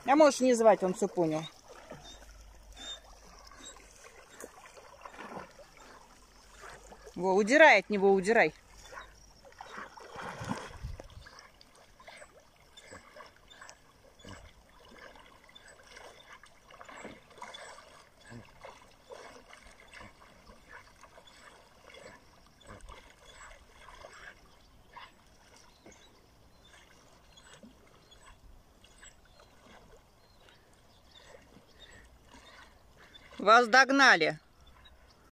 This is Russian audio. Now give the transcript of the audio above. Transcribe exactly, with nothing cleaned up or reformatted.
А можешь не звать, он все понял. Во, удирай от него, удирай. Вас догнали.